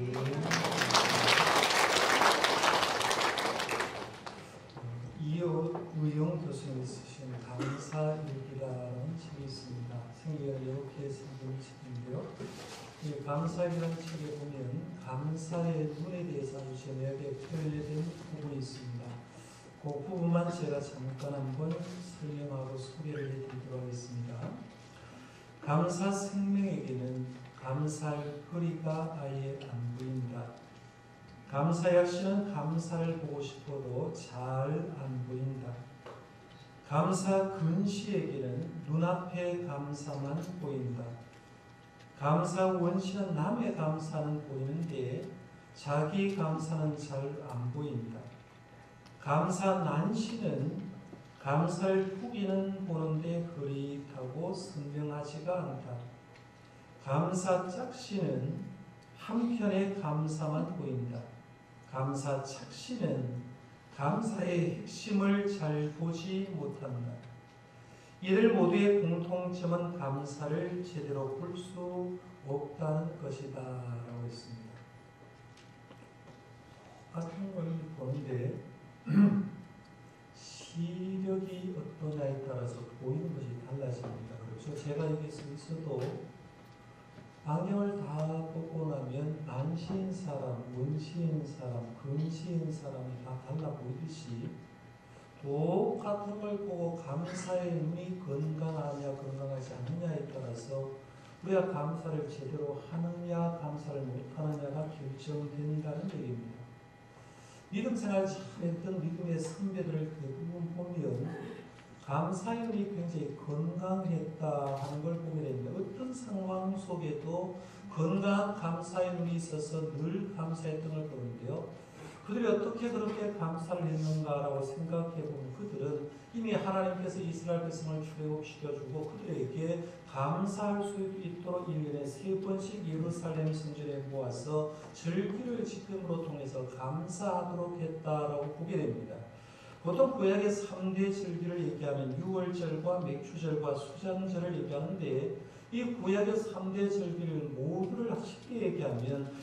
이의용 교수님이 쓰신 감사일기라는 책이 있습니다. 생기가 이렇게 생긴 책인데요. 이 감사일기라는 책에 보면 감사의 눈에 대해서 아주 제명하게 표현된 부분이 있습니다. 그 부분만 제가 잠깐 한번 설명하고 소개를 해드리도록 하겠습니다. 감사 생명에게는 감사할 거리가 아예 안 보인다. 감사의 아씨는 감사를 보고 싶어도 잘 안 보인다. 감사 근시에게는 눈앞의 감사만 보인다. 감사 원시는 남의 감사는 보이는데 자기 감사는 잘 안 보인다. 감사 난시는 감사를 후기는 보는데 그릿하고 선명하지가 않다. 감사 짝시는 한편의 감사만 보인다. 감사 착시는 감사의 핵심을 잘 보지 못한다. 이들 모두의 공통점은 감사를 제대로 볼 수 없다는 것이다 라고 했습니다. 같은 걸 보는데 시력이 어떠냐에 따라서 보이는 것이 달라집니다. 그렇죠? 제가 여기서 있어도 안경을 다 벗고 나면 난시인 사람, 원시인 사람, 근시인 사람이 다 달라 보이듯이 똑같은 걸 보고 감사의 눈이 건강하냐 건강하지 않느냐에 따라서 우리가 감사를 제대로 하느냐 감사를 못하느냐가 결정된다는 얘기입니다. 믿음 생활 잘했던 믿음의 선배들을 대부분 보면 감사의 눈이 굉장히 건강했다 하는 걸 보게 됩니다. 어떤 상황 속에도 건강한 감사의 눈이 있어서 늘 감사했던 걸 보는데요. 그들이 어떻게 그렇게 감사를 했는가라고 생각해 보면 그들은 이미 하나님께서 이스라엘 백성을 출애굽시켜주고 그들에게 감사할 수 있도록 1년에 3번씩 예루살렘 성전에 모아서 절기를 지킴으로 통해서 감사하도록 했다라고 보게 됩니다. 보통 구약의 3대 절기를 얘기하면 유월절과 맥추절과 수장절을 얘기하는데 이 구약의 3대 절기를 모두를 쉽게 얘기하면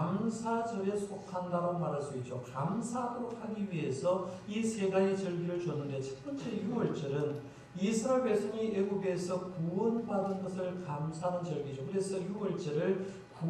감사절에 속한다고 말할 수 있죠. 감사하도록 하기 위해서 이 세 가지 절기를 줬는데 첫 번째 유월절은 이스라엘 백성이 애굽에서 구원받은 것을 감사하는 절기죠. 그래서 유월절을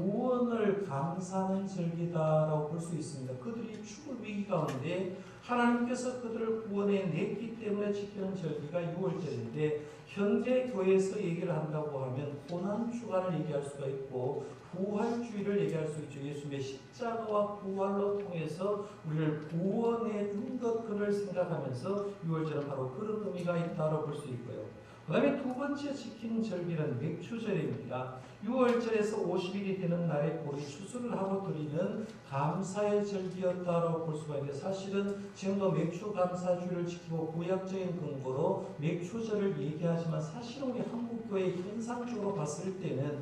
구원을 감사하는 절기다라고 볼 수 있습니다. 그들이 죽을 위기 가운데 하나님께서 그들을 구원해 냈기 때문에 지키는 절기가 유월절인데 현재 교회에서 얘기를 한다고 하면 고난주간을 얘기할 수가 있고 부활주의를 얘기할 수 있죠. 예수님의 십자가와 부활로 통해서 우리를 구원해 준 것 그를 생각하면서 유월절은 바로 그런 의미가 있다고 볼 수 있고요. 그 다음에 두 번째 지키는 절기는 맥추절입니다. 6월절에서 50일이 되는 날에 보리 추수를 하고 드리는 감사의 절기였다고 볼 수가 있는데 사실은 지금도 맥추 감사주를 지키고 구약적인 근거로 맥추절을 얘기하지만 사실은 우리 한국교회 현상적으로 봤을 때는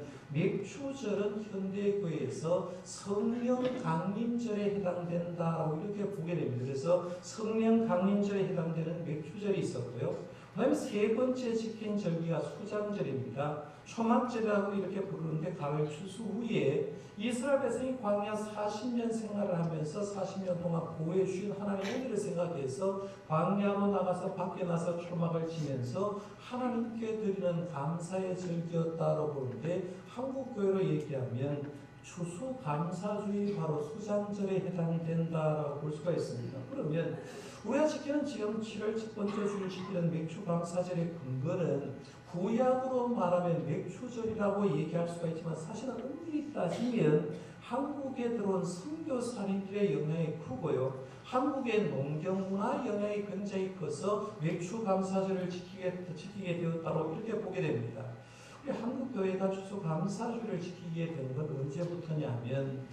맥추절은 현대교회에서 성령 강림절에 해당된다라고 이렇게 보게 됩니다. 그래서 성령 강림절에 해당되는 맥추절이 있었고요. 그 다음에 세 번째 지킨 절기가 수장절입니다. 초막절이라고 이렇게 부르는데 가을 추수 후에 이스라엘 백성이 광야 40년 생활을 하면서 40년 동안 보호해 주신 하나님의 은혜를 생각해서 광야로 나가서 밖에 나서 초막을 지면서 하나님께 드리는 감사의 절기였다고 보는데 한국교회로 얘기하면 추수감사주의 바로 수장절에 해당된다라고 볼 수가 있습니다. 그러면 우리가 지키는 지금 7월 첫 번째 주를 지키는 맥추감사절의 근거는 구약으로 말하면 맥추절이라고 얘기할 수가 있지만 사실은 엄밀히 따지면 한국에 들어온 선교사님들의 영향이 크고요. 한국의 농경문화 영향이 굉장히 커서 맥추감사절을 지키게 되었다고 이렇게 보게 됩니다. 우리 한국교회가 추수감사주를 지키게 된 건 언제부터냐면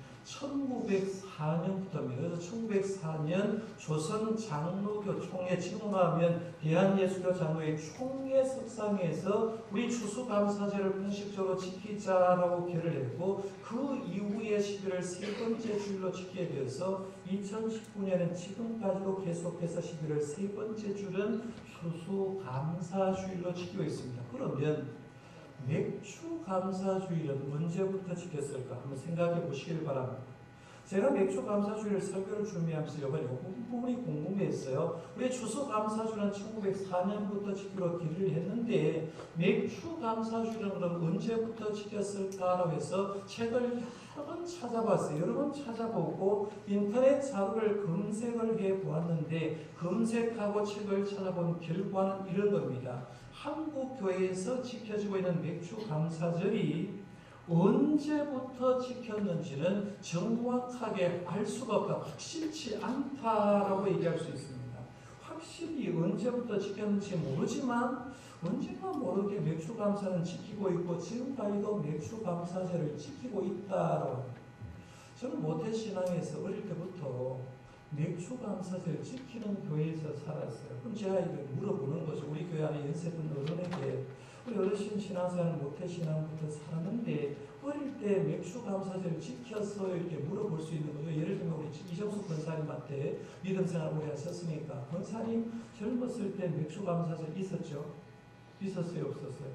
1904년부터입니다. 그래서 1904년 조선 장로교 총회, 지금 하면 대한예수교 장로회 총회 석상에서 우리 추수감사절을 공식적으로 지키자라고 결의를 했고 그 이후에 11월 세 번째 주일로 지키게 되어서 2019년엔 지금까지도 계속해서 11월 세 번째 주일은 추수감사주일로 지키고 있습니다. 그러면 맥추감사주일은 언제부터 지켰을까 한번 생각해 보시길 바랍니다. 제가 맥주감사주일 설교를 준비하면서 이번에 부분이 궁금했어요. 우리 추수감사주는 1904년부터 지키러 기를 했는데 맥주감사주는 그럼 언제부터 지켰을까라고 해서 책을 여러 번 찾아봤어요. 여러 번 찾아보고 인터넷 자료를 검색을 해보았는데 검색하고 책을 찾아본 결과는 이런 겁니다. 한국 교회에서 지켜지고 있는 맥주감사절이 언제부터 지켰는지는 정확하게 알 수가 없다. 확실치 않다라고 얘기할 수 있습니다. 확실히 언제부터 지켰는지 모르지만 언제나 모르게 맥주감사는 지키고 있고 지금까지도 맥주감사제를 지키고 있다라고 합니다. 저는 모태신앙에서 어릴 때부터 맥주감사제를 지키는 교회에서 살았어요. 그럼 제가 이거 물어보는 거죠. 우리 교회 안에 연세분 어른에게 우리 어르신 신앙생활 모태신앙부터 살았는데 어릴 때 맥주감사제를 지켜서 이렇게 물어볼 수 있는 거죠. 예를 들면 우리 이정숙 권사님한테 믿음생활 오래 하셨으니까 권사님 젊었을 때 맥주감사제 있었죠? 있었어요? 없었어요?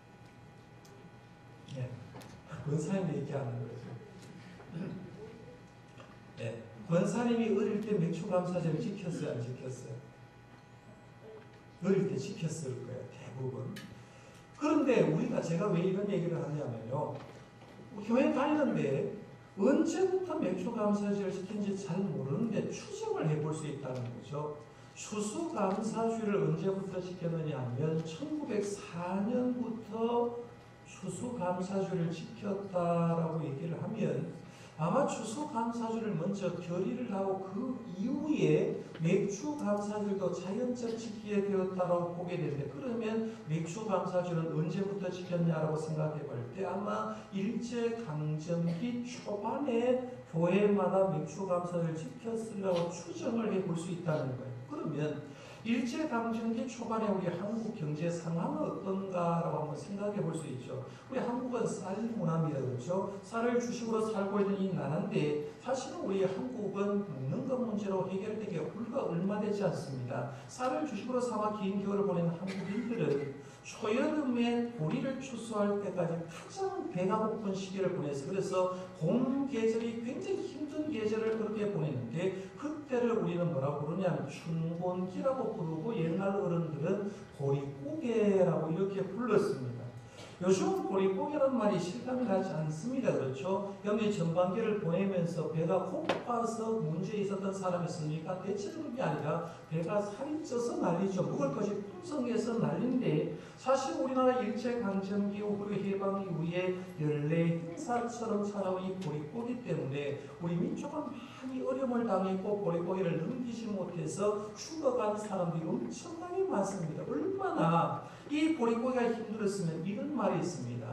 네. 권사님이 얘기하는 거죠. 네. 권사님이 어릴 때 맥주감사제를 지켰어요? 안 지켰어요? 어릴 때 지켰을 거예요. 대부분. 그런데 우리가 제가 왜 이런 얘기를 하냐면요. 교회 다니는데 언제부터 맥주감사주를 지킨지 잘 모르는데 추정을 해볼 수 있다는 거죠. 추수감사주를 언제부터 지켰느냐 하면 1904년부터 추수감사주를 지켰다라고 얘기를 하면 아마 추수감사주를 먼저 결의를 하고 그 이후에 맥주감사주도 자연적 지키게 되었다고 보게 되는데 그러면 맥주감사주는 언제부터 지켰냐라고 생각해 볼 때 아마 일제강점기 초반에 교회마다 맥주감사주를 지켰으라고 추정을 해볼 수 있다는 거예요. 그러면 일제강점기 초반에 우리 한국 경제 상황은 어떤가라고 한번 생각해 볼 수 있죠. 우리 한국은 쌀 문화입니다. 그렇죠? 쌀을 주식으로 살고 있는 이 나라인데 사실은 우리 한국은 먹는 것 문제로 해결되기가 불과 얼마 되지 않습니다. 쌀을 주식으로 삼아 긴 겨울을 보내는 한국인들은 초여름에 보리를 추수할 때까지 가장 배가 고픈 시기를 보내서 그래서 봄 계절이 굉장히 힘든 계절을 그렇게 보내는데 그때를 우리는 뭐라고 부르냐면 춘곤기라고 부르고 옛날 어른들은 보릿고개라고 이렇게 불렀습니다. 요즘은 보릿고개라는 말이 실감이 나지 않습니다. 그렇죠? 여기 전반기를 보내면서 배가 고파서 문제 있었던 사람이었습니까? 대체적인 게 아니라 배가 살이 쪄서 난리죠. 먹을 것이 풍성해서 난리인데 사실 우리나라 일제강점기 그리고 해방 이후에 연례 행사처럼 찾아온 이 보릿고개 때문에 우리 민족은 많이 어려움을 당했고 보릿고개를 넘기지 못해서 죽어간 사람들이 엄청나게 많습니다. 얼마나 이 보릿고개가 힘들었으면 이런 말이 있습니다.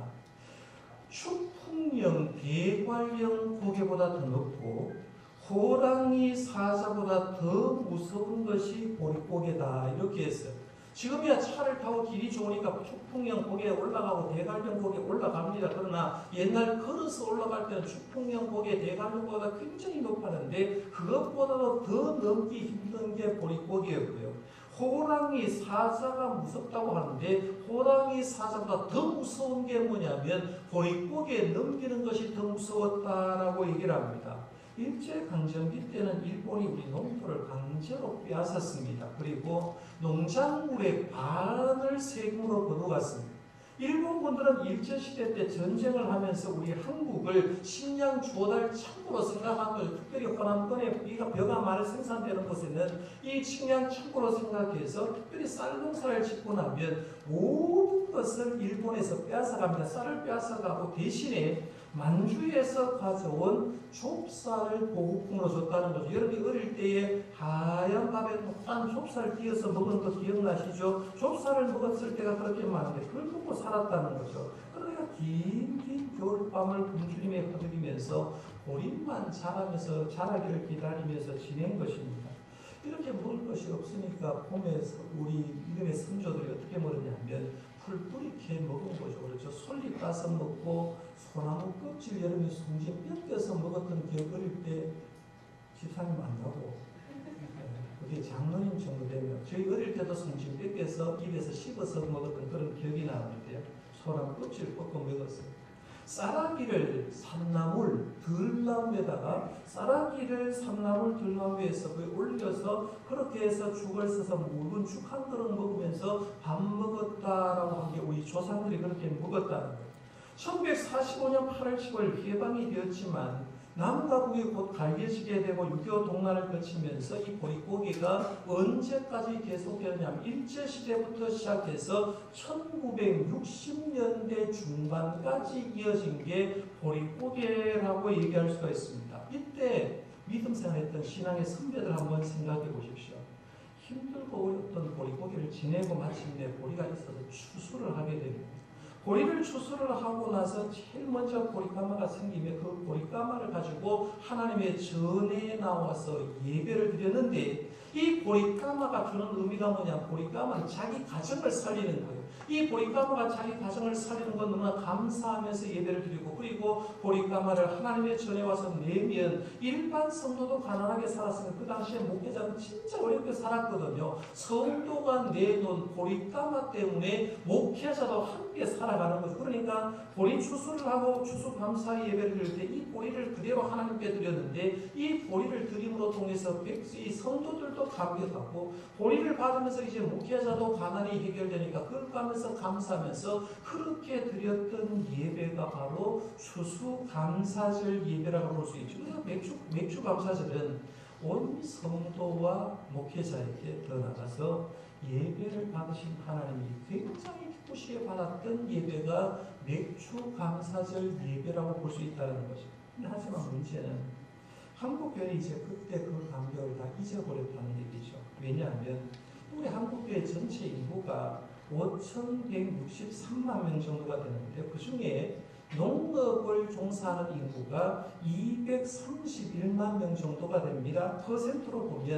추풍령 대관령 고개보다 더 높고 호랑이 사자보다 더 무서운 것이 보릿고개다 이렇게 했어요. 지금이야 차를 타고 길이 좋으니까 추풍령 고개에 올라가고 대관령 고개에 올라갑니다. 그러나 옛날 걸어서 올라갈 때는 추풍령 고개, 대관령 고개가 굉장히 높았는데 그것보다도 더 넘기 힘든 게 보릿고개였고요. 호랑이 사자가 무섭다고 하는데 호랑이 사자보다 더 무서운 게 뭐냐면 보릿고개에 넘기는 것이 더 무서웠다라고 얘기를 합니다. 일제강점기 때는 일본이 우리 농토를 강제로 빼앗았습니다. 그리고 농작물의 반을 세금으로 걷어갔습니다. 일본군들은 일제시대 때 전쟁을 하면서 우리 한국을 식량 조달 창고로 생각한 거죠. 특별히 호남권에 벼가 많이 생산되는 곳에는 이 식량 창고로 생각해서 특별히 쌀 농사를 짓고 나면 모든 것을 일본에서 빼앗아갑니다. 쌀을 빼앗아가고 대신에 만주에서 가져온 좁쌀을 보급품으로 줬다는 거죠. 여러분이 어릴 때에 하얀 밥에 노란 좁쌀 띄어서 먹은 거 기억나시죠? 좁쌀을 먹었을 때가 그렇게 많은데 그걸 먹고 살았다는 거죠. 그러니까 긴 겨울밤을 굶주림에 허덕이면서 보림만 자라면서 자라기를 기다리면서 지낸 것입니다. 이렇게 먹을 것이 없으니까 봄에 우리 이름의 선조들이 어떻게 먹었냐면 풀뿌리 캐 먹은 거죠. 그렇죠. 솔잎 따서 먹고 소나무 껍질 여름에 송진 뺏겨서 먹었던 기억 어릴 때 집사님 만나고 그게 장로님 정도 되면 저희 어릴 때도 송진 뺏겨서 입에서 씹어서 먹었던 그런 기억이 나는데요. 소나무 껍질 볶아 먹었어요. 쌀아기를 산나물 들나무에다가 쌀아기를 산나물 들나무에서 그 올려서 그렇게 해서 죽을 써서 묵은 죽 한 그릇 먹으면서 밥 먹었다라고 한 게 우리 조상들이 그렇게 먹었다는 거예요. 1945년 8월 10월 해방이 되었지만 남과 북이 곧 갈려지게 되고 6.25 동란을 거치면서 이 보릿고개가 언제까지 계속되느냐면 일제시대부터 시작해서 1960년대 중반까지 이어진 게 보릿고개라고 얘기할 수가 있습니다. 이때 믿음생활했던 신앙의 선배들 한번 생각해 보십시오. 힘들고 어렵던 보릿고개를 지내고 마침내 보리가 있어서 추수를 하게 됩니다. 보리를 추수를 하고 나서 제일 먼저 보리까마가 생기면 그 보리까마를 가지고 하나님의 전에 나와서 예배를 드렸는데 이 보리까마가 주는 의미가 뭐냐? 보리까마는 자기 가정을 살리는 거예요. 이 보리까마가 자기 가정을 살리는 건 너무나 감사하면서 예배를 드리고 그리고 보리까마를 하나님의 전에 와서 내면 일반 성도도 가난하게 살았으면 그 당시에 목회자는 진짜 어렵게 살았거든요. 성도가 내놓은 보리까마 때문에 목회자도 함께 살아가는 거죠. 그러니까 보리 추수를 하고 추수 감사 예배를 드릴 때 이 보리를 그대로 하나님께 드렸는데 이 보리를 드림으로 통해서 이 성도들도 감격하고 보리를 받으면서 이제 목회자도 가난이 해결되니까 그걸 가면서 감사하면서 그렇게 드렸던 예배가 바로 추수 감사절 예배라고 볼 수 있죠. 그래서 맥주 감사절은 온 성도와 목회자에게 더 나가서 예배를 받으신 하나님이 굉장히 기쁘시게 받았던 예배가 맥주 감사절 예배라고 볼 수 있다는 것이죠. 하지만 문제는 한국교회 이제 그때 그 감격을 다 잊어버렸다는 얘기죠. 왜냐하면 우리 한국교회 전체 인구가 5,163만 명 정도가 되는데 그 중에 농업을 종사하는 인구가 231만 명 정도가 됩니다. 퍼센트로 보면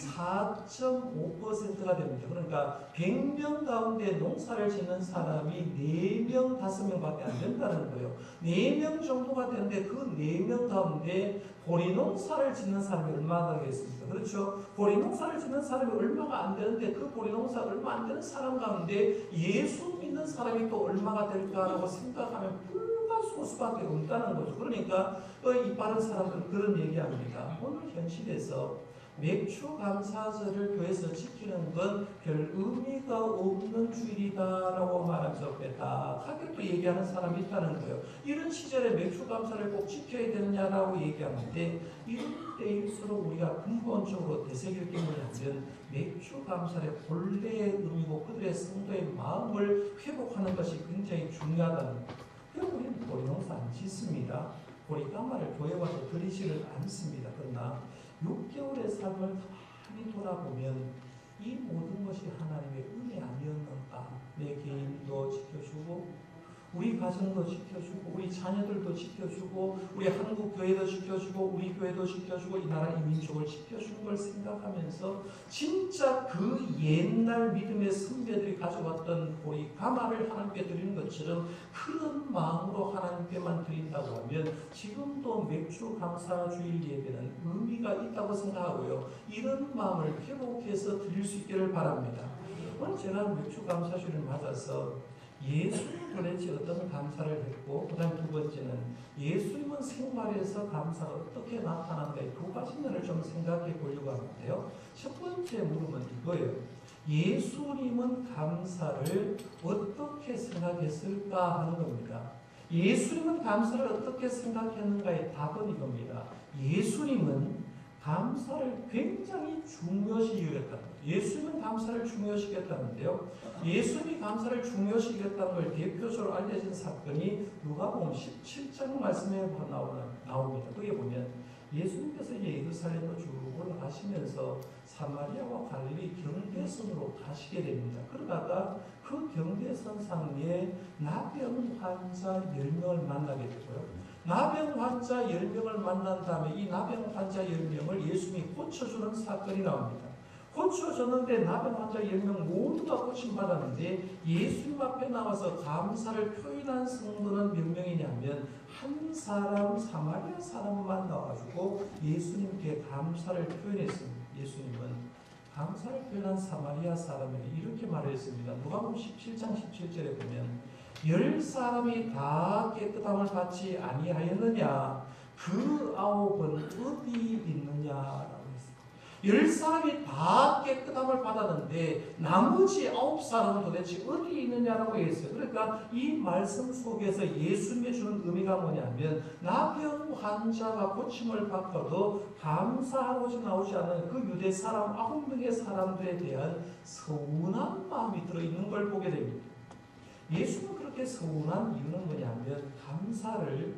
4.5%가 됩니다. 그러니까 100명 가운데 농사를 짓는 사람이 4명, 5명밖에 안 된다는 거예요. 4명 정도가 되는데 그 4명 가운데 보리농사를 짓는 사람이 얼마나 되겠습니까? 그렇죠? 보리농사를 짓는 사람이 얼마가 안 되는데 그 보리농사 얼마 안 되는 사람 가운데 예수 믿는 사람이 또 얼마가 될까라고 생각하면 불가소수밖에 없다는 거죠. 그러니까 이 빠른 사람들은 그런 얘기합니다. 오늘 현실에서 맥주 감사절을 교회에서 지키는 건 별 의미가 없는 주일이다라고 말하면서 빼딱하게 또 얘기하는 사람이 있다는 거예요. 이런 시절에 맥주 감사를 꼭 지켜야 되느냐라고 얘기하는데 이럴 때일수록 우리가 근본적으로 되새길 게 뭐냐면 맥주 감사의 본래의 의미고 그들의 성도의 마음을 회복하는 것이 굉장히 중요하다는 거예요. 그럼 우리는 보리농사 안 짓습니다. 보리까마를 교회 와서 드리지를 않습니다. 그러나 6개월의 삶을 많이 돌아보면 이 모든 것이 하나님의 은혜 아니었는가? 내 개인도 지켜주고 우리 가정도 지켜주고 우리 자녀들도 지켜주고 우리 한국 교회도 지켜주고 우리 교회도 지켜주고 이 나라 이 민족을 지켜주는 걸 생각하면서 진짜 그 옛날 믿음의 선배들이 가져왔던 보리까마를 하나님께 드리는 것처럼 그런 마음으로 하나님께만 드린다고 하면 지금도 맥주 감사 주일 예배는 의미가 있다고 생각하고요. 이런 마음을 회복해서 드릴 수 있기를 바랍니다. 오늘 제가 맥주 감사 주일을 맞아서 예수님 도대체 어떤 감사를 했고 그 다음 두 번째는 예수님은 생활에서 감사가 어떻게 나타나는가 두 가지 면을 좀 생각해 보려고 하는데요. 첫 번째 물음은 이거예요. 예수님은 감사를 어떻게 생각했을까 하는 겁니다. 예수님은 감사를 어떻게 생각했는가의 답은 이겁니다. 예수님은 감사를 굉장히 중요시 여겼다는 거예요. 예수님은 감사를 중요시 여겼다는데요. 예수님이 감사를 중요시 여겼다는 걸 대표적으로 알려진 사건이 누가복음 17장 말씀에 나옵니다. 거기에 보면 예수님께서 예루살렘으로 쭉 올라가시면서 사마리아와 갈릴리 경계선으로 가시게 됩니다. 그러다가 그 경계선상에 나병 환자 10명을 만나게 되고요. 나병 환자 10명을 만난 다음에 이 나병 환자 10명을 예수님이 고쳐주는 사건이 나옵니다. 고쳐줬는데 나병 환자 10명 모두가 고침받았는데 예수님 앞에 나와서 감사를 표현한 성도는 몇 명이냐면 한 사람 사마리아 사람만 나와가지고 예수님께 감사를 표현했습니다. 예수님은 감사를 표현한 사마리아 사람에게 이렇게 말했습니다. 누가복음 17장 17절에 보면 10사람이 다 깨끗함을 받지 아니하였느냐? 그 9은 어디 있느냐라고 했습니다. 10사람이 다 깨끗함을 받았는데 나머지 9사람은 도대체 어디 있느냐라고 했어요. 그러니까 이 말씀 속에서 예수님이 주는 의미가 뭐냐면 나병 환자가 고침을 받고도 감사하고자 나오지 않는 그 유대 사람 9명의 사람들에 대한 서운한 마음이 들어있는 걸 보게 됩니다. 예수는 그렇게 서운한 이유는 뭐냐면 감사를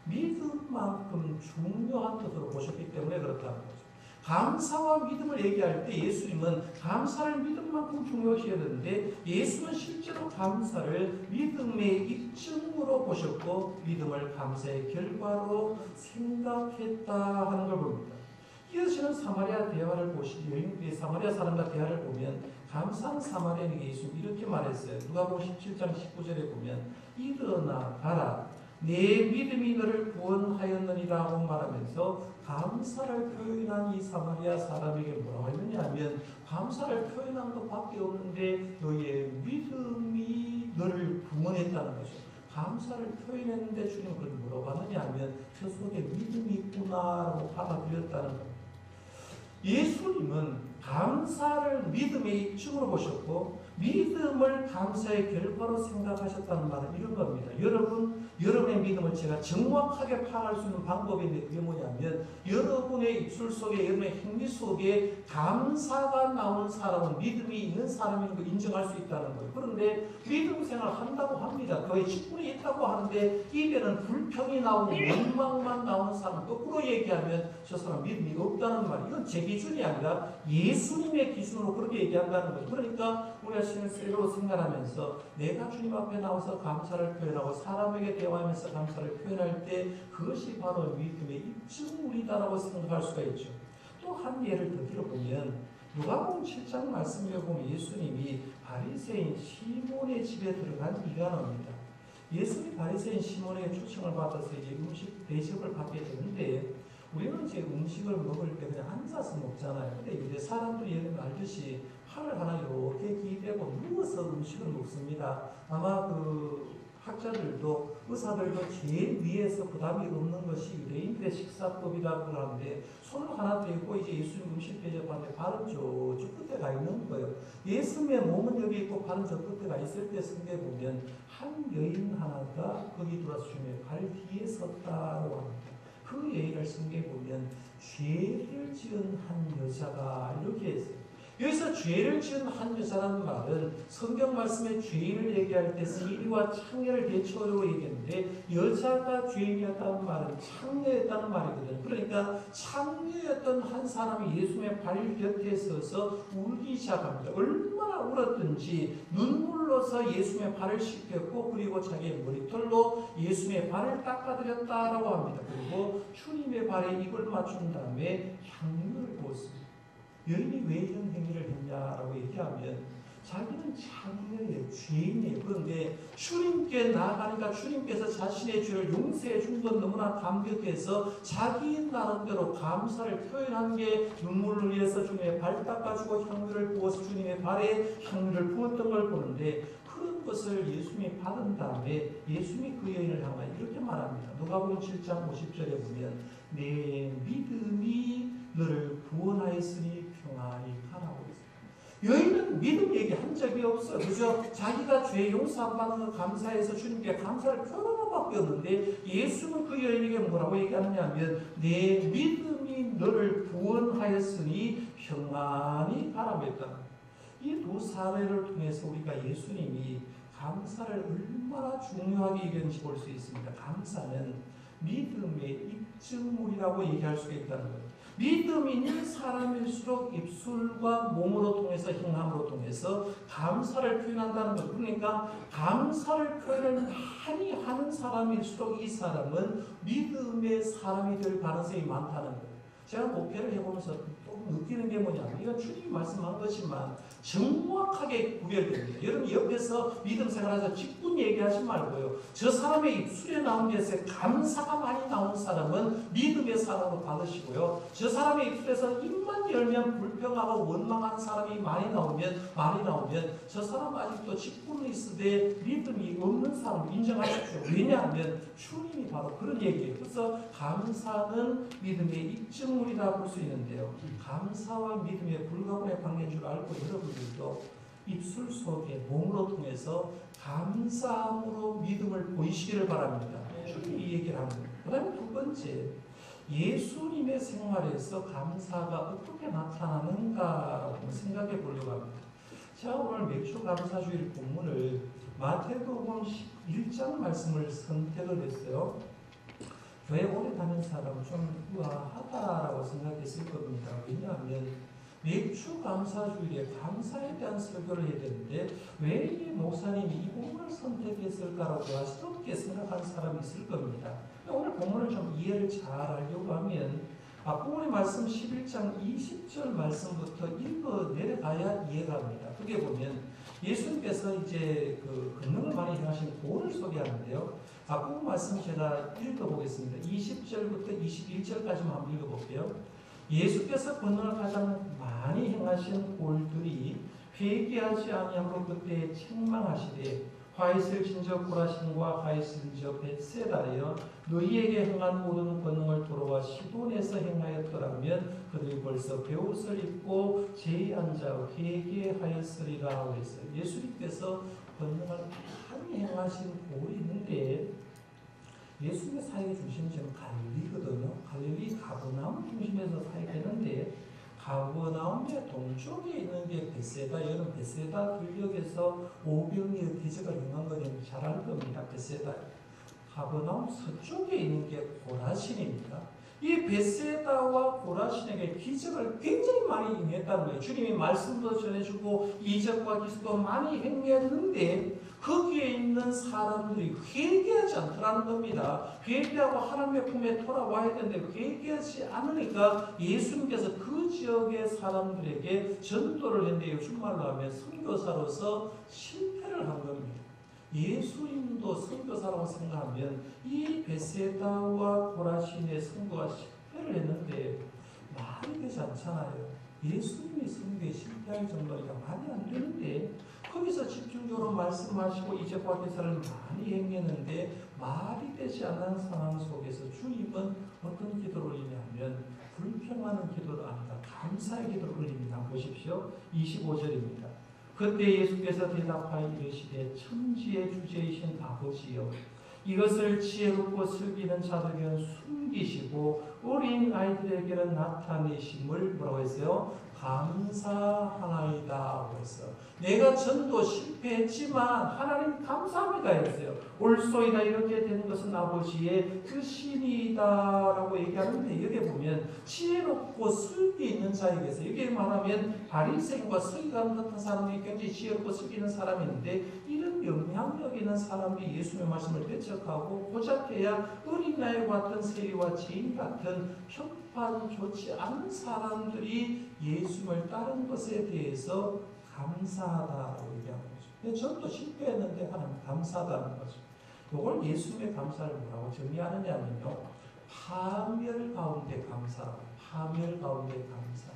믿음만큼 중요한 것으로 보셨기 때문에 그렇다는 거죠. 감사와 믿음을 얘기할 때 예수님은 감사를 믿음만큼 중요시해야 되는데 예수는 실제로 감사를 믿음의 입증으로 보셨고 믿음을 감사의 결과로 생각했다 하는 걸 봅니다. 이어지는 사마리아 대화를 보시면 사마리아 사람과 대화를 보면 감사한 사마리아인에게 예수님이 이렇게 말했어요. 누가복음 17장 19절에 보면 일어나 가라 내 믿음이 너를 구원하였느니라고 말하면서 감사를 표현한 이 사마리아 사람에게 뭐라고 했느냐 하면 감사를 표현한 것밖에 없는데 너의 믿음이 너를 구원했다는 거죠. 감사를 표현했는데 주님은 그걸 물어봤느냐 하면 저 속에 믿음이 있구나라고 받아들였다는 겁니다. 예수님은 감사를 믿음의 입증으로 보셨고 믿음을 감사의 결과로 생각하셨다는 말은 이런 겁니다. 여러분의 믿음을 제가 정확하게 파악할 수 있는 방법이 있는데 그게 뭐냐면 여러분의 입술 속에 여러분의 행위 속에 감사가 나오는 사람은 믿음이 있는 사람인 걸 인정할 수 있다는 거예요. 그런데 믿음 생활을 한다고 합니다. 거의 직분이 있다고 하는데 입에는 불평이 나오고 원망만 나오는 사람 거꾸로 얘기하면 저 사람 믿음이 없다는 말. 이건 제 기준이 아니라 예수님의 기준으로 그렇게 얘기한다는 거죠. 그러니까 우리가 새로 생각하면서 내가 주님 앞에 나와서 감사를 표현하고 사람에게 대화하면서 감사를 표현할 때 그것이 바로 믿음의 입증물이다라고 생각할 수가 있죠. 또 한 예를 더 들어보면 누가복음 7장 말씀에 보면 예수님이 바리새인 시몬의 집에 들어간 이가 나옵니다. 예수님이 바리새인 시몬에게 초청을 받아서 이제 음식 대접을 받게 되는데 우리는 이제 음식을 먹을 때 그냥 앉아서 먹잖아요. 근데 이제 사람들이 여러분 알듯이 팔을 하나 이렇게 기대고 누워서 음식을 먹습니다. 아마 그 학자들도 의사들도 제일 위에서 부담이 없는 것이 유대인들의 식사법이라고 하는데 손을 하나 대고 이제 예수님 음식 대접하는데 발은 저쪽 끝에 가 있는 거예요. 예수님의 몸은 여기 있고 발은 저 끝에 가 있을 때 성경에 보면 한 여인 하나가 거기 들어와서 주님의 발 뒤에 섰다고 합니다. 그 예를 성경에 보면 죄를 지은 한 여자가 이렇게 했어요. 여기서 죄를 지은 한 여자라는 말은 성경 말씀에 죄인을 얘기할 때 세리와 창녀를 대처로 얘기했는데 여자가 죄인이었다는 말은 창녀였다는 말이거든요. 그러니까 창녀였던 한 사람이 예수님의 발 곁에 서서 울기 시작합니다. 얼마나 울었든지 눈물로서 예수님의 발을 씻겼고 그리고 자기의 머리털로 예수님의 발을 닦아드렸다라고 합니다. 그리고 주님의 발에 입을 맞춘 다음에 향유를 부었습니다. 여인이 왜 이런 행위를 했냐라고 얘기하면 자기는 창녀예요, 죄인이에요. 그런데 주님께 나아가니까 주님께서 자신의 죄를 용서해 준 건 너무나 감격해서 자기 나름대로 감사를 표현한 게 눈물을 흘려서 주님의 발 닦아주고 향유를 부어서 주님의 발에 향유를 부었던 걸 보는데 그런 것을 예수님이 받은 다음에 예수님이 그 여인을 향하여 이렇게 말합니다. 누가복음 7장 50절에 보면 내 믿음이 너를 구원하였으니 평안히 가라고 했어요. 여인은 믿음 얘기한 적이 없어요. 그죠? 자기가 죄 용서받는 거 감사해서 주님께 감사를 표현한 것밖에 없는데 예수는 그 여인에게 뭐라고 얘기하느냐 하면 내 믿음이 너를 구원하였으니 평안히 가라고 했다. 이 두 사례를 통해서 우리가 예수님이 감사를 얼마나 중요하게 여기는지 볼 수 있습니다. 감사는 믿음의 입증물이라고 얘기할 수가 있다는 거예요. 믿음 있는 사람일수록 입술과 몸으로 통해서 행함으로 통해서 감사를 표현한다는 것. 그러니까 감사를 표현을 많이 하는 사람일수록 이 사람은 믿음의 사람이 될 가능성이 많다는 거예요. 제가 목회를 해보면서 또 조금 느끼는 게 뭐냐면 이건 주님이 말씀한 거지만 정확하게 구별됩니다. 여러분 옆에서 믿음 생활에서 직분 얘기하지 말고요. 저 사람의 입술에 나온 것에 감사가 많이 나온 사람은 믿음의 사람으로 받으시고요. 저 사람의 입술에서 입만 열면 불평하고 원망하는 사람이 많이 나오면 저 사람 아직도 직분이 있으되 믿음이 없는 사람 인정하십시오. 왜냐하면 주님이 바로 그런 얘기예요. 그래서 감사는 믿음의 입증물이라 볼 수 있는데요. 감사와 믿음의 불가분의 관계인 줄 알고 여러분들도 입술 속에 몸으로 통해서 감사함으로 믿음을 보이시기를 바랍니다. 주님이 이 얘기를 합니다. 그 다음에 두 번째, 예수님의 생활에서 감사가 어떻게 나타나는가라고 생각해 보려고 합니다. 제가 오늘 맥주 감사주일 본문을 마태복음 11장 말씀을 선택을 했어요. 교회 오래 다닌 사람은 좀 우아하다라고 생각했을 겁니다. 왜냐하면 맥주 감사주일에 감사에 대한 설교를 해야 되는데 왜 이 목사님이 이 본문을 선택했을까라고 아쉽게 생각하는 사람이 있을 겁니다. 오늘 본문을 좀 이해를 잘 하려고 하면 앞부분의 말씀 11장 20절 말씀부터 읽어 내려가야 이해가 합니다. 그게 보면 예수님께서 이제 그 권능을 많이 행하신 고를 소개하는데요. 앞부분 말씀 제가 읽어보겠습니다. 20절부터 21절까지만 한번 읽어볼게요. 예수께서 권능을 가장 많이 행하신 고을들이 회개하지 아니함으로 그때 책망하시되 화이슬 진저 고라신과 화이슬 진저 벳세다여 너희에게 행한 모든 권능을 도로와 시돈에서 행하였더라면 그들이 벌써 베옷을 입고 제이 앉아 회개하였으리라 하고 있어요. 예수님께서 권능을 많이 행하신 고을이 있는데 예수님의 사역의 중심은 지금 갈릴리거든요. 갈릴리 가버나움 중심에서 사역했는데 가버나움의 동쪽에 있는 게 벳세다. 여러분 벳세다 들녘에서 오병이어 기적을 행한 거는 잘 알 겁니다. 벳세다. 가버나움 서쪽에 있는 게 고라신입니다. 이 벳세다와 고라신에게 기적을 굉장히 많이 행했다는 거예요. 주님이 말씀도 전해주고 이적과 기술도 많이 행했는데 거기에 있는 사람들이 회개하지 않더라는 겁니다. 회개하고 하나님의 품에 돌아와야 되는데 회개하지 않으니까 예수님께서 그 지역의 사람들에게 전도를 했는데 요즘 말로 하면 선교사로서 실패를 한 겁니다. 예수님도 선교사라고 생각하면 이 벳세다와 고라신의 선교가 실패를 했는데 말이 되지 않잖아요. 예수님이 선교에 실패할 정도니까 말이 안 되는데 거기서 집중적으로 말씀하시고 이적과 기사를 많이 행했는데 말이 되지 않는 상황 속에서 주님은 어떤 기도를 올리냐면 불평하는 기도를 아니다. 감사의 기도를 올립니다. 보십시오. 25절입니다. 그때 예수께서 대답하여 이르시되 천지의 주제이신 아버지여 이것을 지혜롭고 슬기는 자들에게는 숨기시고 어린 아이들에게는 나타내심을 뭐라고 했어요? 감사하나이다 하고 했어. 내가 전도 실패했지만 하나님 감사합니다 했어요. 옳소이다 이렇게 되는 것은 아버지의 뜻이니이다 라고 얘기하는데 여기 보면 지혜롭고 슬기 있는 자에게서 여기 말하면 바리새인과 서기관 같은 사람이 굉장히 지혜롭고 슬기 있는 사람이 있는데 이런 영향력 있는 사람이 예수님의 말씀을 배척하고 고작 해야 어린아이 같은 세리와 죄인 같은 평판 좋지 않은 사람들이 예수님을 따른 것에 대해서 감사하다고 얘기하는 거죠. 전도 실패했는데 하나님 감사하다는 거죠. 이걸 예수님의 감사를 뭐라고 정의하느냐면요. 파멸 가운데 감사라고. 파멸 가운데 감사.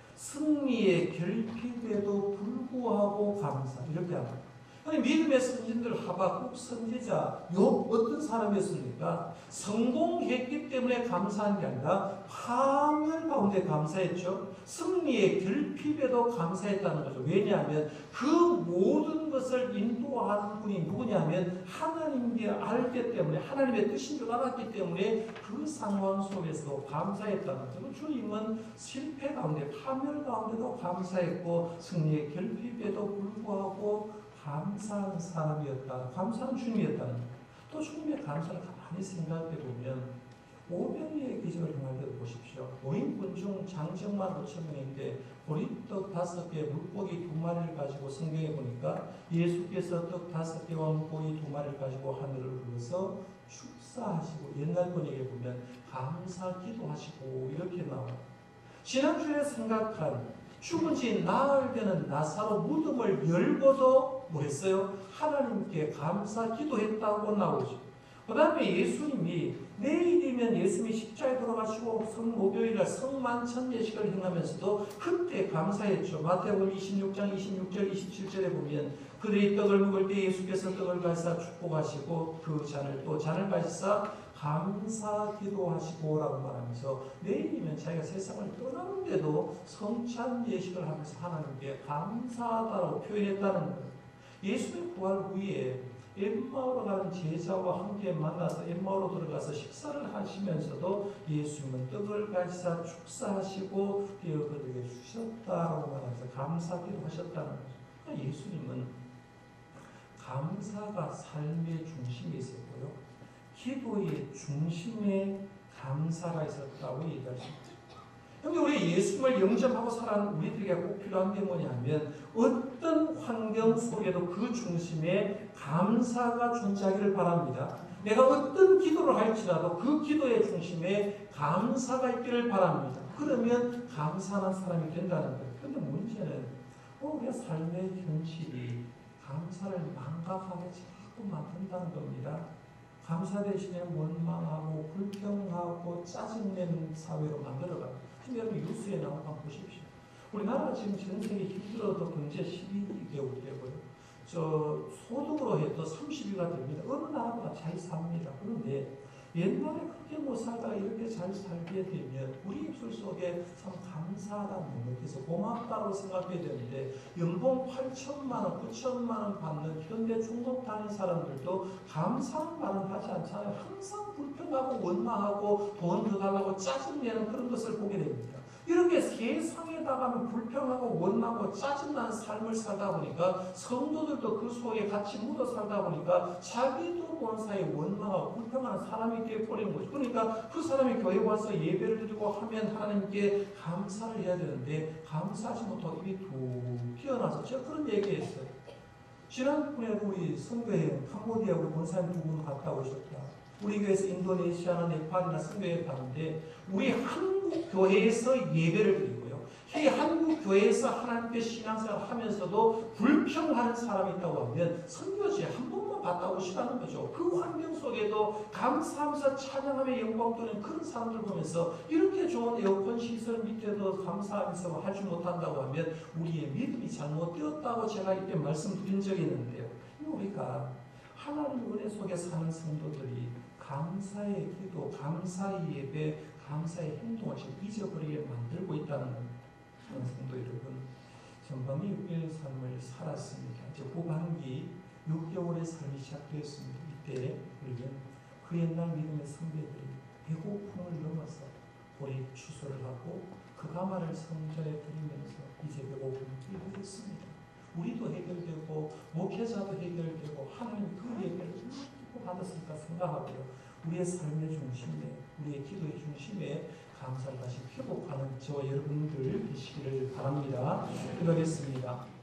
승리의 결핍에도 불구하고 감사. 이렇게 합니다. 믿음의 선진들 하박국 선지자 욥 어떤 사람이었습니까? 성공했기 때문에 감사한 게 아니라 파멸 가운데 감사했죠. 승리의 결핍에도 감사했다는 거죠. 왜냐하면 그 모든 것을 인도하는 분이 누구냐면 하나님께 알기 때문에 하나님의 뜻인 줄 알았기 때문에 그 상황 속에서도 감사했다는 거죠. 주님은 실패 가운데 파멸 가운데도 감사했고 승리의 결핍에도 불구하고 감사한 사람이었다. 감사한 주님이었다는 거예요. 또 주님의 감사를 가만히 생각해 보면 오병이의 기적을 행할 때도 보십시오. 모인군 중 장정만 5,000명인데 보리떡 5개, 물고기 2마리를 가지고 성경에 보니까 예수께서 떡 5개와 물고기 2마리를 가지고 하늘을 불러서 축사하시고 옛날 번역에 보면 감사 기도하시고 이렇게 나와요. 지난주에 생각한 죽은 지 나흘 되는 나사로 무덤을 열고도 뭐 했어요? 하나님께 감사 기도했다고 나오죠. 그 다음에 예수님이 내일이면 예수님이 십자가에 돌아가시고 성목요일날 성만찬 예식을 행하면서도 그때 감사했죠. 마태복음 26장 26절 27절에 보면 그들이 떡을 먹을 때 예수께서 떡을 가시사 축복하시고 그 잔을 또 잔을 가시사 감사 기도하시고라고 말하면서 내일이면 자기가 세상을 떠나는데도 성찬 예식을 하면서 하나님께 감사하다고 표현했다는 거예요. 예수의 부활 후에 엠마오로 가는 제자와 함께 만나서 엠마오로 들어가서 식사를 하시면서도 예수님은 떡을 가지사 축사하시고 되어 그들에게 주셨다라고 말하면서 감사기도 하셨다는 거죠. 그러니까 예수님은 감사가 삶의 중심에 있었고요. 기도의 중심에 감사가 있었다고 얘기할 수 있죠. 근데 우리 예수님을 영접하고 살아가는 우리들에게 꼭 필요한 게 뭐냐면 어떤 환경 속에도 그 중심에 감사가 존재하기를 바랍니다. 내가 어떤 기도를 할지라도 그 기도의 중심에 감사가 있기를 바랍니다. 그러면 감사하는 사람이 된다는 거예요. 그런데 문제는 우리의 삶의 현실이 감사를 망각하게 자꾸 만든다는 겁니다. 감사 대신에 원망하고 불평하고 짜증내는 사회로 만들어가요. 지금 여러분 뉴스에 나온 거 보십시오. 우리나라가 지금 전 세계 힘들어도 경제 12개월 되고요. 저 소득으로 해도 30위가 됩니다. 어느 나라보다 잘 삽니다. 그런데 옛날에 그렇게 못 살다가 이렇게 잘 살게 되면 우리 입술 속에 참 감사하다는 느껴서 고맙다고 생각해야 되는데 연봉 8천만 원, 9천만 원 받는 현대 중독 다닌 사람들도 감사한 말은 하지 않잖아요. 항상 불평하고 원망하고 돈 더 달라고 짜증내는 그런 것을 보게 됩니다. 이렇게 세상에 나가면 불평하고 원망하고 짜증나는 삶을 살다 보니까 성도들도 그 속에 같이 묻어 살다 보니까 자기도 모르는 사이에 원망하고 불평하는 사람이 되어버리는 거죠. 그러니까 그 사람이 교회 와서 예배를 드리고 하면 하나님께 감사를 해야 되는데 감사하지 못하고 입이 툭 튀어나와서 제가 그런 얘기했어요. 지난번에 우리 선교회 캄보디아 우리 본사님 두 분 갔다 오셨다. 우리 교회에서 인도네시아나 네팔이나 선교회 가는데 우리 한국 교회에서 예배를 드리고요. 이 한국 교회에서 하나님께 신앙생활을 하면서도 불평하는 사람이 있다고 하면 선교지에 한 번만 갔다 오시라는 거죠. 그 환경 속에도 감사하면서 찬양하며 영광 돌리는 그런 사람들 보면서 이렇게 좋은 에어컨 시설 밑에도 감사하면서 하지 못한다고 하면 우리의 믿음이 잘못되었다고 제가 이때 말씀드린 적이 있는데요. 우리가 하나님 은혜 속에 사는 성도들이 감사의 기도, 감사의 예배, 감사의 행동을 지금 잊어버리게 만들고 있다는 성도 여러분, 전방위 6개월 삶을 살았습니다. 이제 후반기 6개월의 삶이 시작되었습니다. 이때 우리는 그 옛날 믿음의 선배들이 배고픔을 넘어서 우리 추수를 하고 그 가마를 성전에 드리면서 이제 배고픔을 해결했습니다. 우리도 해결되고 목회자도 해결되고 하나님 그 예배를 받았을까 생각하고요. 우리의 삶의 중심에, 우리의 기도의 중심에 감사를 다시 회복하는 저와 여러분들 되시기를 바랍니다. 기도하겠습니다.